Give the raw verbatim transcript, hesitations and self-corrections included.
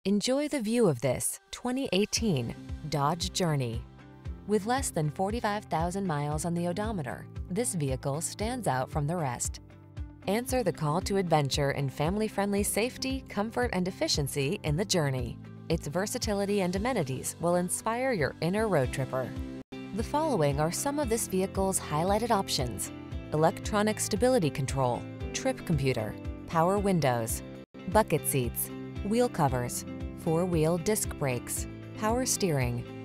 Enjoy the view of this twenty eighteen Dodge Journey. With less than forty-five thousand miles on the odometer, this vehicle stands out from the rest. Answer the call to adventure in family-friendly safety, comfort, and efficiency in the Journey. Its versatility and amenities will inspire your inner road tripper. The following are some of this vehicle's highlighted options: electronic stability control, trip computer, power windows, bucket seats, wheel covers, four-wheel disc brakes, power steering,